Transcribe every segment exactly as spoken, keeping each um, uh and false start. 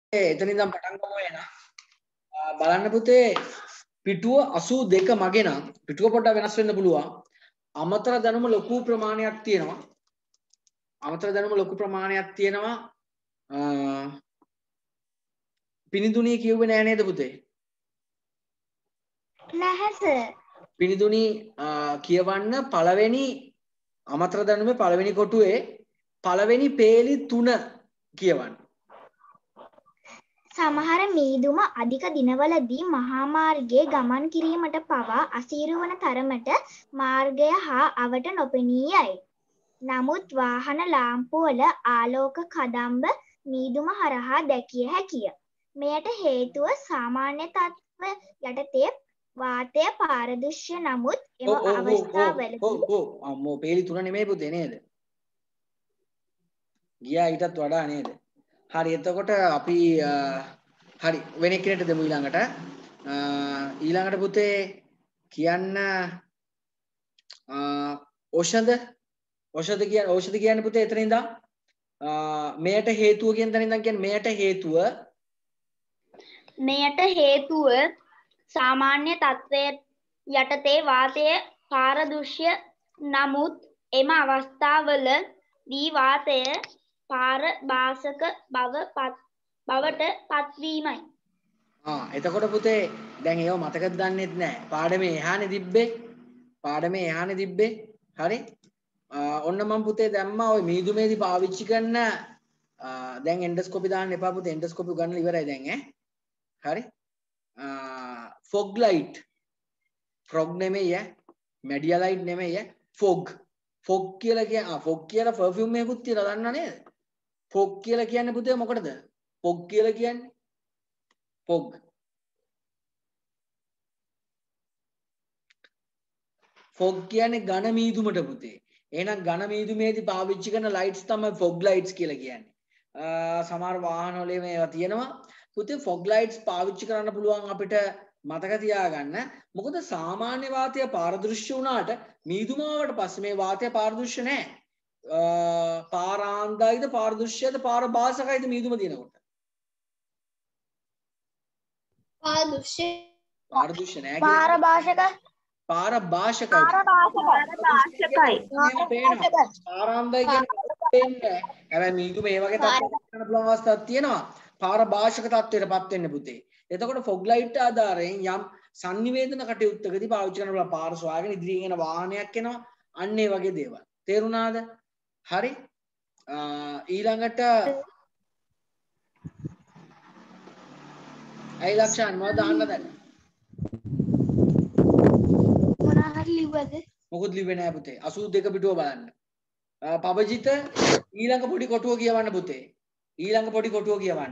එතන ඉඳන් පටන් ගමු එන. බලන්න පුතේ පිටුව අසූ දෙක මගේ නම් පිටුව පොඩ්ඩක් වෙනස් වෙන්න පුළුවන්. අමතර දැනුම ලොකු ප්‍රමාණයක් තියෙනවා. අමතර දැනුම ලොකු ප්‍රමාණයක් තියෙනවා. පිනිදුණී කියුවේ නෑ නේද පුතේ? නැහැ සර්. පිනිදුණී කියවන්න පළවෙනි අමතර දැනුමේ පළවෙනි කොටුවේ පළවෙනි පේලි තුන කියවන්න. සමහර මීදුම අධික දිනවලදී මහා මාර්ගයේ ගමන් කිරීමට පවා අසීරු වන තරමට මාර්ගය හා අවට නොපෙනී යයි. නමුත් වාහන ලාම්පුවල ආලෝක කදම්බ මීදුම හරහා දැකිය හැකිය. මෙයට හේතුව සාමාන්‍ය තත්ත්ව යටතේ වාතය පාරදෘශ්‍ය නමුත් එම අවස්ථාවලදී ඔව් ඔව් අම්මෝ පේලි තුන නෙමෙයි පුතේ නේද? ගියා ඊටත් වඩා නේද? හරි එතකොට අපි හරි වෙන කෙනෙක්ට දෙමු ඊළඟට ඊළඟට පුතේ කියන්න ඖෂධ ඖෂධ කියන්නේ ඖෂධ කියන්නේ පුතේ එතන ඉඳන් මෙයට හේතුව කියන තැන ඉඳන් කියන්නේ මෙයට හේතුව මෙයට හේතුව සාමාන්‍ය තත්ත්වයේ යටතේ වාතය පාරදෘශ්‍ය නමුත් එම අවස්ථාවලදී වාතය පාරභාසක බව බවට පත්වීමයි. ආ එතකොට පුතේ දැන් ඒව මතකද දන්නෙත් නැහැ. පාඩමේ එහානේ තිබ්බේ. පාඩමේ එහානේ තිබ්බේ. හරි. ඔන්න මම පුතේ දැම්මා ওই මීදුමේදී පාවිච්චි කරන දැන් එන්ඩොස්කෝපි දාන්න එපා පුතේ. එන්ඩොස්කෝපි ගන්න ඉවරයි දැන් ඈ. හරි. Fog light. ෆොග් නෙමෙයි ඈ. මෙඩියා ලයිට් නෙමෙයි ඈ. ෆොග්. ෆොග් කියලා කියන්නේ ආ ෆොග් කියලා පර්ෆියුම් එකකුත් තියලා දන්නව නේද? ෆොග් කියලා කියන්නේ පුතේ මොකටද? ෆොග් කියලා කියන්නේ ෆොග්. ෆොග් කියන්නේ ඝන මීදුමට පුතේ. එහෙනම් ඝන මීදුමේදී පාවිච්චි කරන ලයිට්ස් තමයි ෆොග් ලයිට්ස් කියලා කියන්නේ. සමහර වාහනවල මේවා තියෙනවා. පුතේ ෆොග් ලයිට්ස් පාවිච්චි කරන්න පුළුවන් අපිට මතක තියාගන්න. මොකද සාමාන්‍ය වාතය පාරදෘශ්‍ය වුණාට මීදුමාවට පස්සේ මේ වාතය පාරදෘශ්‍ය නැහැ. පාරාන්දායිද පාරදෘශ්‍යද පාරභාසකයිද මීදුම දිනකොට? පාරදෘශ්‍ය පාරදෘශ්‍ය නෑ පාරභාසක පාරභාසකයි පාරභාසකයි පාරාන්දායි කියන්නේ පේන්නේ. හැබැයි මීදුම මේ වගේ තත්ත්වයකට යන පුළුවන් අවස්ථාවක් තියෙනවා. පාරභාසක තත්ත්වයටපත් වෙන්න පුතේ. එතකොට ෆොග් ලයිට් ආධාරයෙන් යම් සංනිවේදන කටයුත්තකදී පාවිච්චි කරන බල පාර සොයාගෙන ඉදිරියෙන් එන වාහනයක් එනවා. අන්න ඒ වගේ දේවල්. තේරුණාද? හරි. ඊළඟට අය ලක්ෂණ මොකද අහන්න දැන්? මොනවා හරි ලිව්වද? මොකුත් ලිව්වේ නෑ පුතේ. අසූ දෙක පිටුව බලන්න. පබජිත ඊළඟ පොඩි කොටුව කියවන්න පුතේ. ඊළඟ පොඩි කොටුව කියවන්න.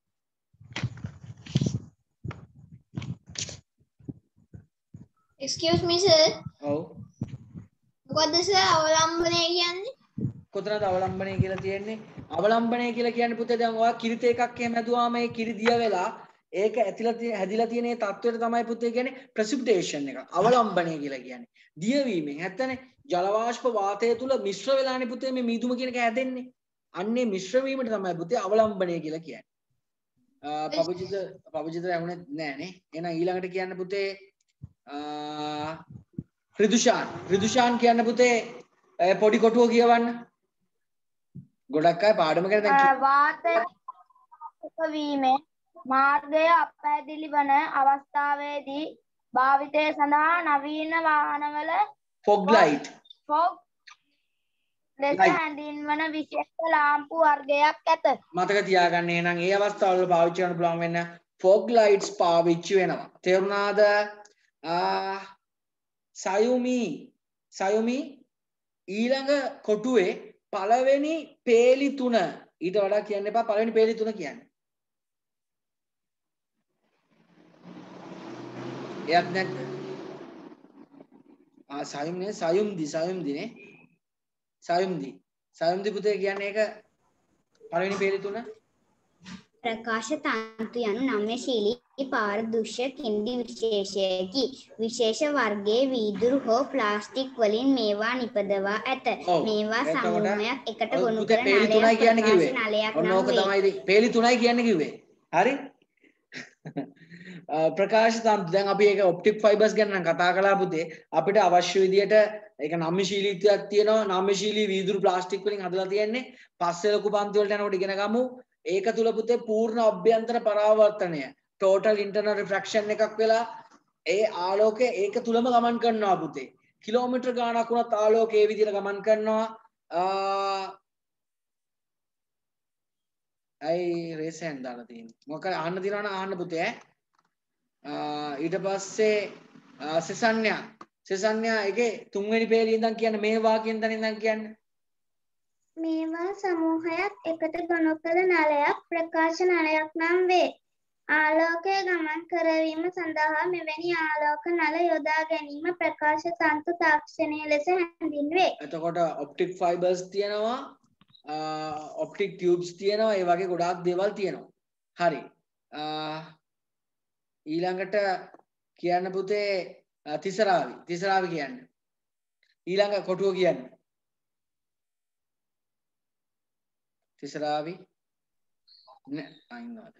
Excuse me sir. ඔව්. මොකද්ද සර් අවලම්බනය කියන්නේ? කොතනද අවලම්බනය කියලා තියෙන්නේ? අවලම්බනය කියලා කියන්නේ පුතේ දැන් ඔයා කිරිත එකක් එහෙම හැදුවාම ඒ කිරි දිය වෙලා ඒක ඇතිලා හැදිලා තියෙන ඒ තත්ත්වයට තමයි පුතේ කියන්නේ ප්‍රෙසිපිටේෂන් එක. අවලම්බනය කියලා කියන්නේ. දියවීමෙන් නැත්තනේ ජල වාෂ්ප වාතය තුල මිශ්‍ර වෙලානේ පුතේ මේ මීදුම කියන එක හැදෙන්නේ. අන්නේ මිශ්‍ර වීමට තමයි පුතේ අවලම්බනය කියලා කියන්නේ. පබජිත පබජිත ඇහුනේ නෑ නේ. එහෙනම් ඊළඟට කියන්න පුතේ රිදුෂාන් රිදුෂාන් කියන්න පුතේ පොඩි කොටුව කියවන්න. ගොඩක් අය පාඩම ගැන දැන් වාතය වීමේ මාර්ගය අපැහැදිලි වන අවස්ථාවේදී භාවිතය සඳහා නවීන වාහනවල ෆොග් ලයිට් ෆොග් ලෙස හැඳින්වන විශේෂ ලාම්පු වර්ගයක් ඇත. මතක තියාගන්න එහෙනම් ඒ අවස්ථාවල පාවිච්චි කරන්න පුළුවන් වෙන ෆොග් ලයිට්ස් පාවිච්චි වෙනවා. තේරුණාද? සයුමි සයුමි ඊළඟ කොටුවේ පළවෙනි පේලි තුන ඊට වඩා කියන්න එපා. පළවෙනි පේලි තුන කියන්නේ එයත් නැද්ද? ආ සයුම්නේ සයුම්දි සයුම්දිනේ සයුම්දි සයුම්දි පුතේ කියන්නේ ඒක පළවෙනි පේලි තුන. ප්‍රකාශ තන්තු යනු නම්‍යශීලී පාරදෘශ්‍ය කින්ඩි විශේෂයකි. විශේෂ වර්ගයේ වීදුරු හෝ ප්ලාස්ටික් වලින් මේවා නිපදවා ඇත. මේවා සමූහයක් එකට ගොනු කර නලයක් ප්‍රකාශ නලයක් නම් වේ. ඔන්න ඕක තමයි පේලි තුනයි කියන්නේ කිව්වේ. හරි ප්‍රකාශ තන්තු දැන් අපි ඒක ඔප්ටික් ෆයිබර්ස් ගැන නම් කතා කළා පුතේ අපිට අවශ්‍ය විදියට ඒක නම්‍යශීලීත්වයක් තියෙනවා නම්‍යශීලී වීදුරු ප්ලාස්ටික් වලින් හදලා තියෙන්නේ පස්සේ ලොකු පන්ති වලට යනකොට ඉගෙන ගමු ඒක තුල පුතේ පූර්ණ අභ්‍යන්තර පරාවර්තනය total internal refraction එකක් වෙලා ඒ ආලෝකය ඒක තුලම ගමන් කරනවා පුතේ කිලෝමීටර් ගාණක් වුණත් ආලෝකය ඒ විදිහට ගමන් කරනවා අයි රේසෙන් දාලා තියෙන්නේ මොකක් හරි අහන්න දිනවනම් අහන්න පුතේ ඈ ඊට පස්සේ සෙසන්යා සෙසන්යා ඒකේ තුන්වෙනි පේළිය ඉඳන් කියන්නේ මේ වාක්‍යයෙන් දැන් ඉඳන් කියන්නේ මේවා සමූහයක් එකට ගොනු කළ නලයක් ප්‍රකාශ නලයක් නම් වේ. ආලෝකය ගමන් කරවීම සඳහා මෙවැනි ආලෝක නල යොදා ගැනීම ප්‍රකාශ තන්තු තාක්ෂණය ලෙස හැඳින්වේ. එතකොට ඔප්ටික් ෆයිබර්ස් තියෙනවා ඔප්ටික් ටියුබ්ස් තියෙනවා ඒ වගේ ගොඩාක් දේවල් තියෙනවා. හරි. ඊළඟට කියන්න පුතේ තිසරාවි. තිසරාවි කියන්නේ. ඊළඟ කොටුව කියන්නේ. තිසරාවි නෑ අයින්නාද.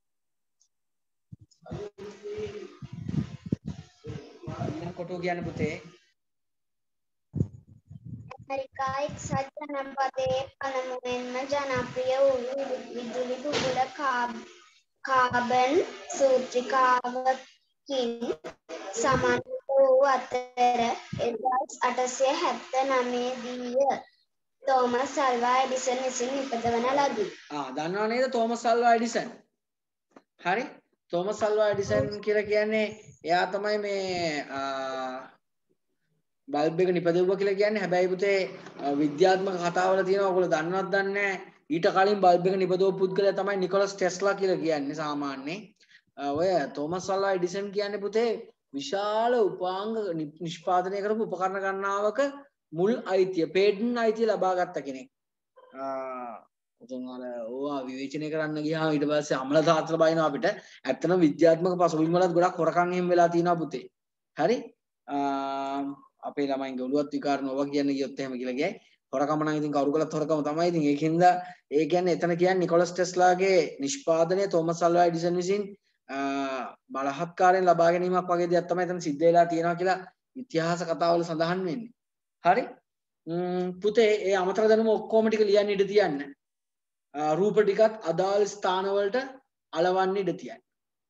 ඊළඟ කොටුව කියන්නේ පුතේ ඇමරිකා එක්සත් ජනපදයේ පළමුවෙන්ම ජනප්‍රිය වූ විදුලි බුබුල කාබන් සූත්‍රිකාවකින් සමන්විත වූ අතර එක්දහස් අටසිය හැත්තෑ නවය දී තෝමස් අල්වා එඩිසන් විසින් නිපදවන ලදී. ආ දන්නව නේද තෝමස් අල්වා එඩිසන්? හරි. තෝමස් අල්වා එඩිසන් කියලා කියන්නේ එයා තමයි මේ බල්බ් එක නිපදවුවා කියලා කියන්නේ. හැබැයි පුතේ විද්‍යාත්මක කතාවල තියෙනවා ඔයගොල්ලෝ දන්නවද දන්නේ නැහැ. ඊට කලින් බල්බ් එක නිපදවපු පුද්ගලයා තමයි නිකොලස් ටෙස්ලා කියලා කියන්නේ සාමාන්‍යයෙන්. ඔය තෝමස් අල්වා එඩිසන් කියන්නේ පුතේ විශාල උපාංග නිෂ්පාදනය කරපු උපකරණ ගණනාවක මුල් අයිතිය පේටන් අයිතිය ලබා ගත්ත කෙනෙක්. ඉතින් අර ඕවා විවේචනය කරන්න ගියාම ඊට පස්සේ අමල තාත්තලා බයිනවා අපිට. ඇත්තටම විද්‍යාත්මක පසුබිම් වලත් ගොඩක් හොරකම් එහෙම වෙලා තියෙනවා පුතේ. හරි? අපේ ළමයින්ගේ ඔළුවත් විකාර නොව කියන්න ගියොත් එහෙම කියලා ගියයි. හොරකම නම් ඉතින් කවුරු කළත් හොරකම තමයි. ඉතින් ඒකින්ද ඒ කියන්නේ එතන කියන්නේ නිකොලස් ටෙස්ලාගේ නිෂ්පාදනය තෝමස් අල්වා එඩිසන් විසින් බලහත්කාරයෙන් ලබා ගැනීමක් වගේ දෙයක් තමයි එතන සිද්ධ වෙලා තියෙනවා කියලා ඉතිහාස කතාවල සඳහන් වෙන්නේ. හරි පුතේ ඒ අමතර දැනුම ඔක්කොම ටික ලියන්න ඉඩ තියන්න. රූප ටිකත් අදාළ ස්ථාන වලට අලවන්න ඉඩ තියන්න.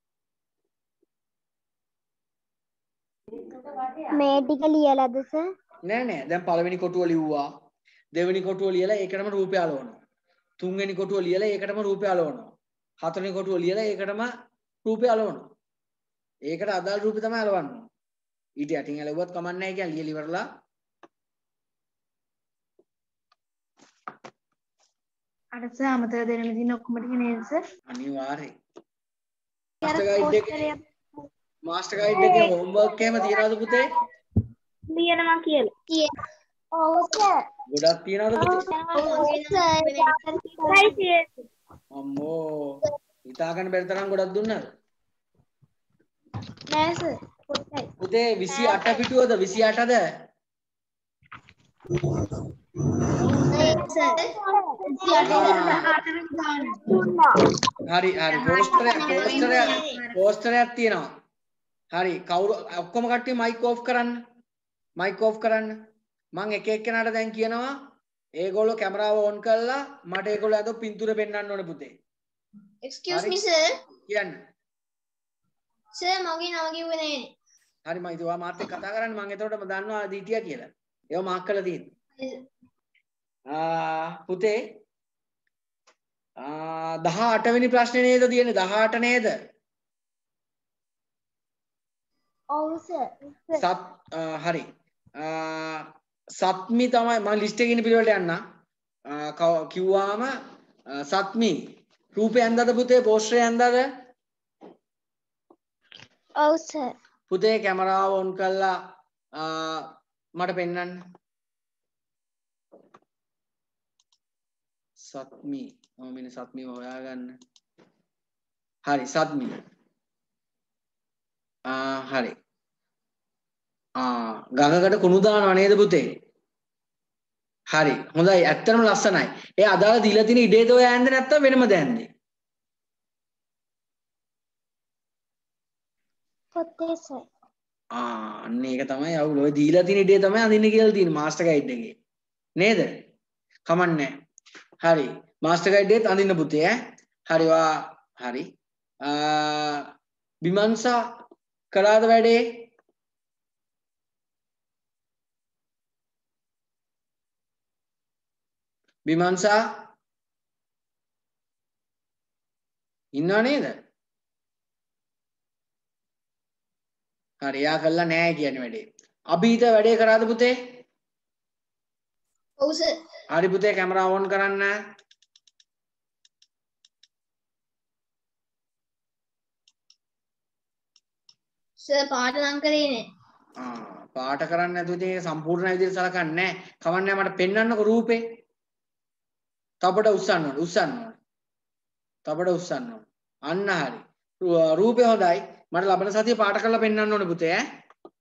මේ ටික ලියලාද සර්? නෑ නෑ දැන් පළවෙනි කොටුව ලිව්වා. දෙවෙනි කොටුව ලියලා ඒකටම රූපය අලවනවා. තුන්වෙනි කොටුව ලියලා ඒකටම රූපය අලවනවා. හතරවෙනි කොටුව ලියලා ඒකටම රූපය අලවනවා. ඒකට අදාළ රූපය තමයි අලවන්නේ. ඊට යටින් ඇලවුවත් කමක් නැහැ කියන්නේ ලියලා ඉවරලා අර සර් අමතර දෙන්න තියෙන ඔක්කොම ටික නේද සර්? අනිවාර්යයෙන්. මාස්ටර් ගයිඩ් එකේ මාස්ටර් ගයිඩ් එකේ හෝම්වර්ක් එහෙම තියනවද පුතේ? ලියනවා කියලා. ඔව් සර්. ගොඩක් තියනවද පුතේ? ඔව් සර්. අම්මෝ හිතා ගන්න බැරි තරම් ගොඩක් දුන්නාද? නෑ සර්. පොඩ්ඩයි. පුතේ විසි අට පිටුවද විසි අටද? හරි හරි පෝස්ටරයක් පෝස්ටරයක් පෝස්ටරයක් තියෙනවා. හරි කවුරු ඔක්කොම කට්ටිය මයික් ඕෆ් කරන්න. මයික් ඕෆ් කරන්න. මම එක එක්කෙනාට දැන් කියනවා ඒගොල්ලෝ කැමරාව ඔන් කරලා මට ඒගොල්ලෝ අද පින්තූර පෙන්වන්න ඕනේ පුතේ. Excuse me sir. කියන්න. sir මගේ නම කිව්වේ නෑනේ. හරි මම ඉතින් ඔයා මාත් එක්ක කතා කරන්නේ මම එතකොට දන්නවා දීටියා කියලා. ඒව මාක් කරලා තියෙන්නේ. පුතේ දහඅට වෙනි ප්‍රශ්නේ නේද තියෙන්නේ දහඅට නේද? ඔව් සර්. සත් හරි. සත්මි තමයි මම ලිස්ට් එකේ ඉන්න පිළිවෙලට යන්න. කිව්වාම සත්මි රූපේ ඇඳද පුතේ පෝස්ටරේ ඇඳද? ඔව් සර්. පුතේ කැමරාව ඔන් කරලා මට පෙන්වන්න. සත්මි මම මෙන්න සත්මි හොයාගන්න. හරි සත්මි. ආ හරි. ආ ගඟකට කුණු දානව නේද පුතේ? හරි. හොඳයි. ඇත්තටම ලස්සනයි. ඒ අදාළ දීලා තියෙන ඉඩේද ඔය ඇඳේ නැත්තම් වෙනමද ඇඳේ? පොතේ සර්. ආ අන්න ඒක තමයි අවුල. ඔය දීලා තියෙන ඉඩේ තමයි අඳින්න කියලා තියෙන මාස්ටර් ගයිඩ් එකේ. නේද? කමන්නේ. හරි. මාස්ටර් ගයිඩ් එකේත් අඳින්න පුතේ ඈ. හරි වා හරි. ආ බිමන්සා කළාද වැඩේ? බිමන්සා ඉන්නව නේද? හරි යා කළා නෑ කියන්නේ වැඩේ. අභීත වැඩේ කරාද පුතේ? ඔව් සර්. හරි පුතේ කැමරා ඕන් කරන්න. සර් පාට නම් කරේ නෑ. ආ පාට කරන්න නැතුව ඉතින් ඒක සම්පූර්ණ විදිහට සලකන්නේ නැහැ. කවන්නේ මට පෙන්වන්නකො රූපේ. තපඩ උස්සන්න ඕනේ. උස්සන්න ඕනේ. තපඩ උස්සන්න ඕනේ. අන්න හරි. රූපේ හොඳයි. මට ලබන සතිය පාට කරලා පෙන්වන්න ඕනේ පුතේ ඈ.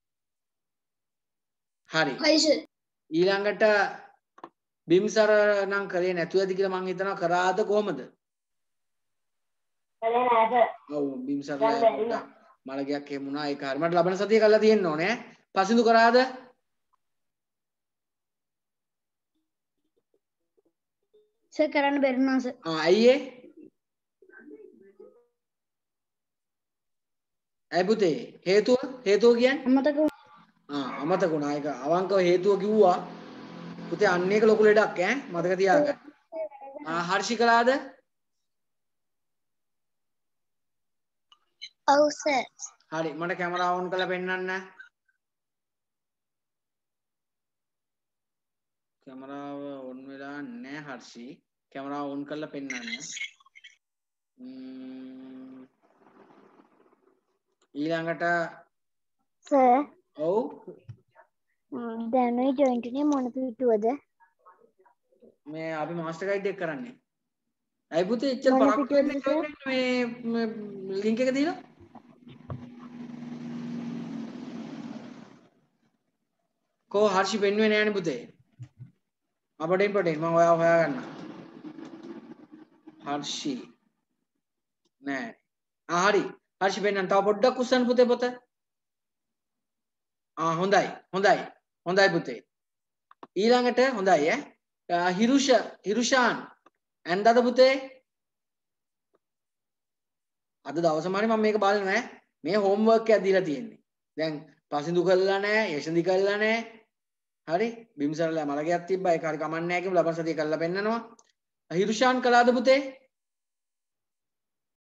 හරි. හරි සර්. ඊළඟට බිම්සර නම් කරේ නැතුව ඇති කියලා මං හිතනවා කරාද කොහමද? කරේ නෑ සර්. ඔව් බිම්සර මලගයක් එහෙම වුණා ඒක හරි. මට ලබන සතිය කරලා තියෙන්න ඕනේ ඈ. පසින්දු කරාද? සර් කරන්න බැරි නා සර්. ආ ඇයි ඒ? ඇයි පුතේ? හේතුව? හේතුව කියන්නේ? අමතක ආ අමතක වුණා. ඒක අවංකව හේතුව කිව්වා. පුතේ අන්න ඒක ලොකු ලෙඩක් ඈ. මතක තියාගන්න. ආ හර්ෂි කළාද? ඔව් සර්. හරි මට කැමරාව ඔන් කරලා පෙන්නන්න. කැමරාව ඔන් වෙලා නැහැ හර්ෂි. කැමරාව ඔන් කරලා පෙන්නන්න. ඊළඟට සර් ඔව් දැනුයි ජොයින්ට් එකේ මොන පිටුවද? මේ අපි මාස්ටර් ගයිඩ් එක කරන්නේ. ඇයි පුතේ එච්චර මොන පරක්කු පිටුවද වෙන්නේ සර්? මේ ලින්ක් එක දීලා? කෝ හර්ෂි පෙන්නුවේ නෑනේ පුතේ. අපඩෙන් පඩෙන් මම ඔයා හොයාගන්න. හර්ෂි නෑ. ආ හරි. හර්ෂි පෙන්නන්න. තව පොඩ්ඩක් උස්සන්න පුතේ පොත. ආ හොඳයි. හොඳයි. හොඳයි පුතේ. ඊළඟට හොඳයි ඈ. හිරුෂ හිරුෂාන් ඇන්දද පුතේ? අද දවසම හරි මම මේක බලනවා ඈ. මේ හෝම්වර්ක් එකක් දීලා තියෙන්නේ. දැන් පසින්දු කළා නෑ, යෂන්දි කළා නෑ. හරි? බිම්සරලා මලගයක් තිබ්බා. ඒක හරි කමන්නේ නෑ කියමු. ලබන සතිය කරලා පෙන්නනවා. හිරුෂාන් කළාද පුතේ?